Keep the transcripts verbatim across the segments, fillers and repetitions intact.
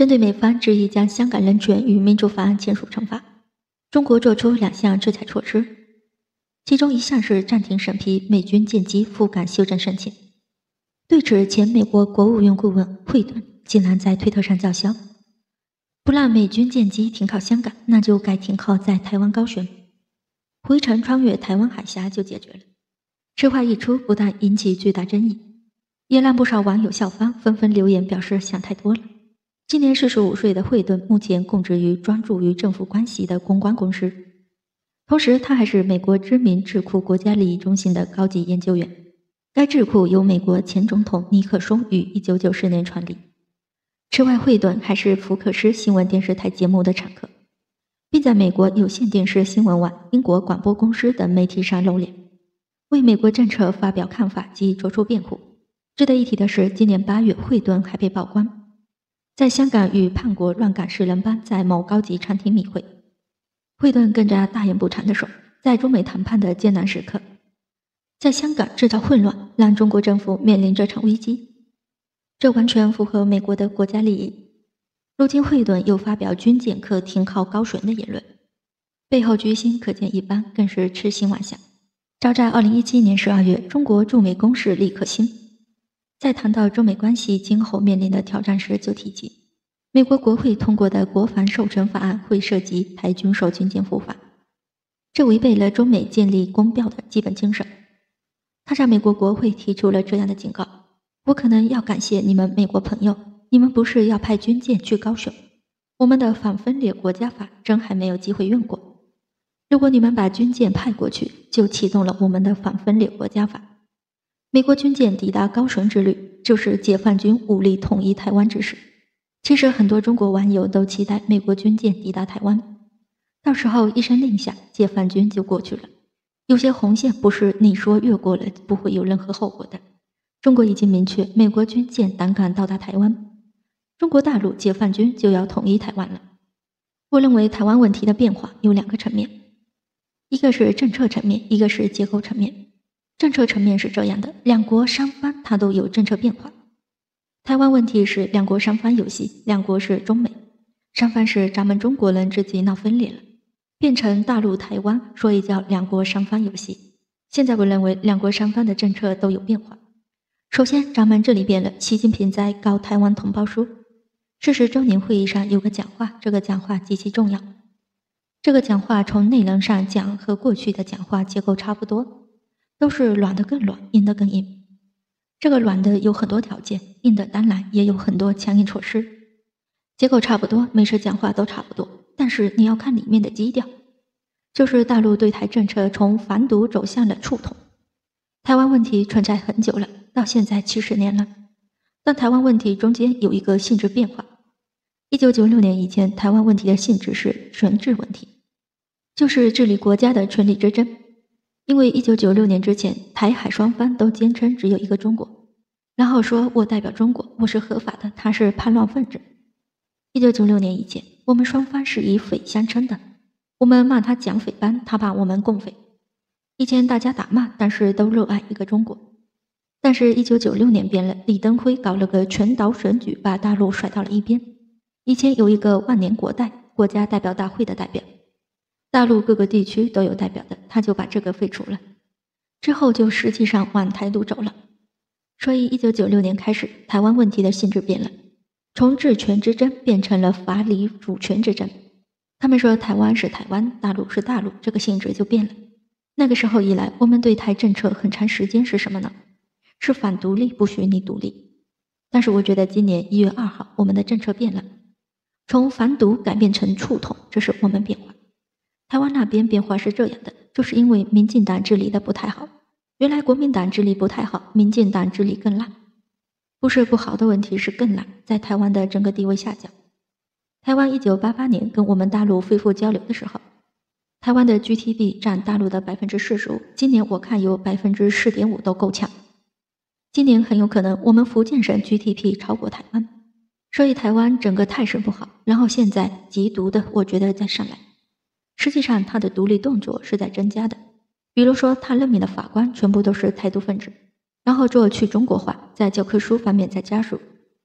针对美方执意将香港人权与民主法案签署惩罚，中国作出两项制裁措施，其中一项是暂停审批美军舰机赴港修正申请。对此，前美国国务院顾问惠顿竟然在推特上叫嚣，不让美军舰机停靠香港，那就该停靠在台湾高雄，回程穿越台湾海峡就解决了。此话一出，不但引起巨大争议，也让不少网友效仿，纷纷留言表示想太多了。今年四十五岁的惠顿目前供职于专注于政府关系的公关公司，同时他还是美国知名智库国家利益中心的高级研究员。该智库由美国前总统尼克松于一九九四年创立。此外，惠顿还是福克斯新闻电视台节目的常客，并在美国有线电视新闻网、英国广播公司等媒体上露脸，为美国政策发表看法及作出辩护。值得一提的是，今年八月，惠顿还被曝光在香港与叛国乱港四人帮在某高级餐厅密会。惠顿更加大言不惭地说，在中美谈判的艰难时刻，在香港制造混乱，让中国政府面临这场危机，这完全符合美国的国家利益。如今惠顿又发表军舰可停靠高雄的言论，背后居心可见一斑，更是痴心妄想。早在二零一七年十二月，中国驻美公使李克兴在谈到中美关系今后面临的挑战时，就提及美国国会通过的国防授权法案会涉及台军售军舰赴法，这违背了中美建立公标的基本精神。他向美国国会提出了这样的警告：我可能要感谢你们美国朋友，你们不是要派军舰去高雄，我们的反分裂国家法真还没有机会用过。如果你们把军舰派过去，就启动了我们的反分裂国家法。美国军舰抵达高雄之旅，就是解放军武力统一台湾之时。其实很多中国网友都期待美国军舰抵达台湾，到时候一声令下，解放军就过去了。有些红线不是你说越过了不会有任何后果的。中国已经明确，美国军舰胆敢到达台湾，中国大陆解放军就要统一台湾了。我认为台湾问题的变化有两个层面，一个是政策层面，一个是结构层面。政策层面是这样的，两国双方它都有政策变化。台湾问题是两国双方游戏，两国是中美，双方是咱们中国人自己闹分裂了，变成大陆台湾，所以叫两国双方游戏。现在我认为两国双方的政策都有变化。首先，咱们这里变了，习近平在搞台湾同胞书，四十周年会议上有个讲话，这个讲话极其重要。这个讲话从内容上讲和过去的讲话结构差不多，都是软的更软，硬的更硬。这个软的有很多条件，硬的当然也有很多强硬措施。结构差不多，每次讲话都差不多，但是你要看里面的基调，就是大陆对台政策从反独走向了促统。台湾问题存在很久了，到现在七十年了，但台湾问题中间有一个性质变化。一九九六年以前，台湾问题的性质是权治问题，就是治理国家的权力之争。因为一九九六年之前，台海双方都坚称只有一个中国，然后说我代表中国，我是合法的，他是叛乱分子。一九九六年以前，我们双方是以匪相称的，我们骂他蒋匪帮，他骂我们共匪。以前大家打骂，但是都热爱一个中国。但是一九九六年变了，李登辉搞了个全岛选举，把大陆甩到了一边。以前有一个万年国代，国家代表大会的代表，大陆各个地区都有代表的，他就把这个废除了，之后就实际上往台独走了。所以一九九六年开始，台湾问题的性质变了，从治权之争变成了法理主权之争。他们说台湾是台湾，大陆是大陆，这个性质就变了。那个时候以来，我们对台政策很长时间是什么呢？是反独立，不许你独立。但是我觉得今年一月二号，我们的政策变了，从反独改变成促统，这是我们变化。台湾那边变化是这样的，就是因为民进党治理的不太好，原来国民党治理不太好，民进党治理更烂，不是不好的问题，是更烂，在台湾的整个地位下降。台湾一九八八年跟我们大陆恢复交流的时候，台湾的 G D P 占大陆的 百分之四十五， 今年我看有 百分之四点五 都够呛。今年很有可能我们福建省 G D P 超过台湾，所以台湾整个态势不好，然后现在极独的我觉得在上来。实际上他的独立动作是在增加的，比如说他任命的法官全部都是台独分子，然后做去中国化，在教科书方面再加入。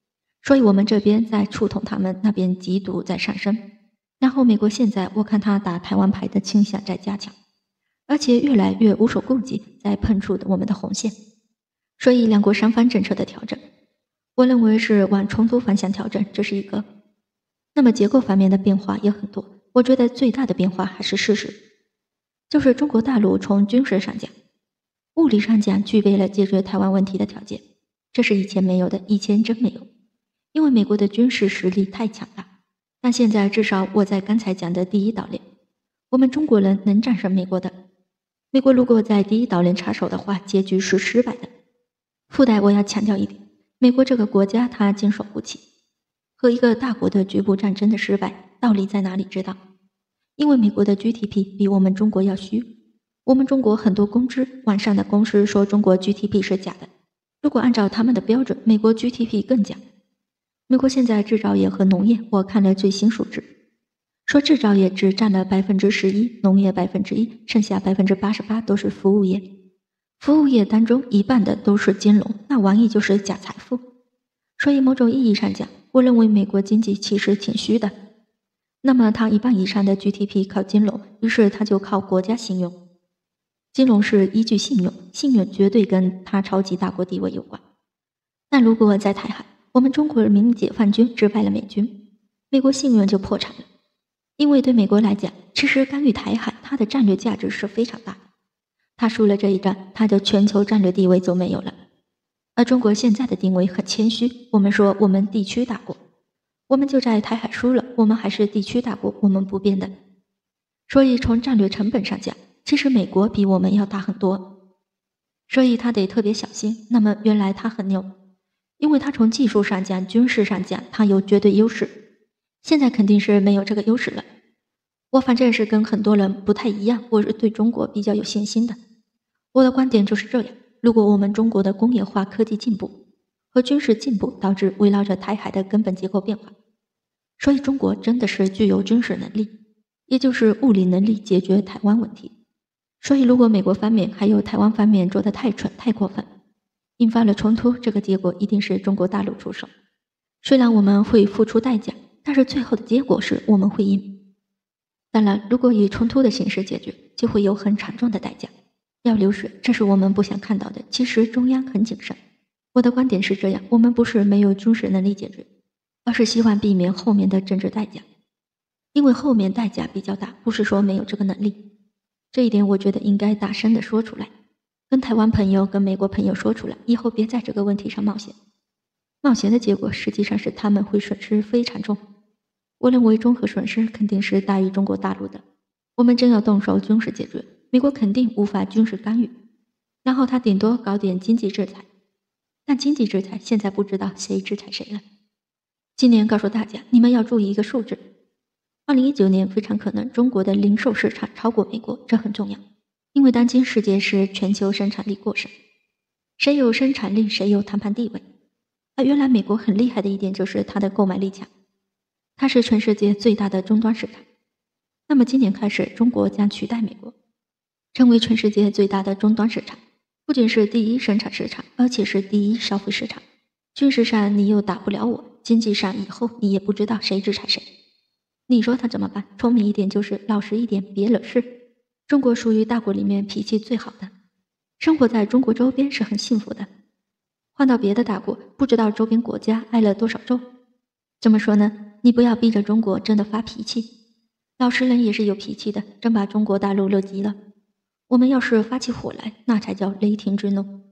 所以我们这边在触痛他们，那边嫉妒在上升。然后美国现在我看他打台湾牌的倾向在加强，而且越来越无所顾忌，在碰触我们的红线。所以两国三方政策的调整，我认为是往冲突方向调整，这是一个。那么结构方面的变化也很多，我觉得最大的变化还是事实，就是中国大陆从军事上讲、物理上讲具备了解决台湾问题的条件，这是以前没有的，以前真没有，因为美国的军事实力太强大。但现在至少我在刚才讲的第一岛链，我们中国人能战胜美国的。美国如果在第一岛链插手的话，结局是失败的。附带我要强调一点，美国这个国家它坚守不起，和一个大国的局部战争的失败道理在哪里知道？因为美国的 G D P 比我们中国要虚，我们中国很多公知网上的公司说中国 G D P 是假的，如果按照他们的标准，美国 G D P 更假。美国现在制造业和农业，我看了最新数字，说制造业只占了百分之十一，农业百分之一，剩下百分之八十八都是服务业。服务业当中一半的都是金融，那玩意就是假财富。所以某种意义上讲，我认为美国经济其实挺虚的。那么它一半以上的 G D P 靠金融，于是它就靠国家信用。金融是依据信用，信用绝对跟它超级大国地位有关。但如果在台海，我们中国人民解放军击败了美军，美国信用就破产了。因为对美国来讲，其实干预台海，它的战略价值是非常大的。他输了这一战，他的全球战略地位就没有了。而中国现在的定位很谦虚，我们说我们地区大国，我们就在台海输了，我们还是地区大国，我们不变的。所以从战略成本上讲，其实美国比我们要大很多，所以他得特别小心。那么原来他很牛，因为他从技术上讲、军事上讲，他有绝对优势。现在肯定是没有这个优势了。我反正是跟很多人不太一样，我是对中国比较有信心的。我的观点就是这样，如果我们中国的工业化科技进步和军事进步导致围绕着台海的根本结构变化，所以中国真的是具有军事能力，也就是物理能力解决台湾问题。所以如果美国方面还有台湾方面做得太蠢太过分，引发了冲突，这个结果一定是中国大陆出手。虽然我们会付出代价，但是最后的结果是我们会赢。当然，如果以冲突的形式解决，就会有很惨重的代价，要流血，这是我们不想看到的。其实中央很谨慎，我的观点是这样，我们不是没有军事能力解决，而是希望避免后面的政治代价，因为后面代价比较大，不是说没有这个能力。这一点我觉得应该大声的说出来，跟台湾朋友跟美国朋友说出来，以后别在这个问题上冒险。冒险的结果实际上是他们会损失非常重，我认为综合损失肯定是大于中国大陆的。我们真要动手军事解决，美国肯定无法军事干预，然后他顶多搞点经济制裁，但经济制裁现在不知道谁制裁谁了。今年告诉大家，你们要注意一个数字，二零一九年非常可能中国的零售市场超过美国，这很重要，因为当今世界是全球生产力过剩，谁有生产力谁有谈判地位。而原来美国很厉害的一点就是它的购买力强，它是全世界最大的终端市场。那么今年开始，中国将取代美国，成为全世界最大的终端市场，不仅是第一生产市场，而且是第一消费市场。军事上你又打不了我，经济上以后你也不知道谁制裁谁。你说他怎么办？聪明一点就是老实一点，别惹事。中国属于大国里面脾气最好的，生活在中国周边是很幸福的。换到别的大国，不知道周边国家挨了多少揍。这么说呢，你不要逼着中国真的发脾气，老实人也是有脾气的，真把中国大陆乐极了。我们要是发起火来，那才叫雷霆之怒。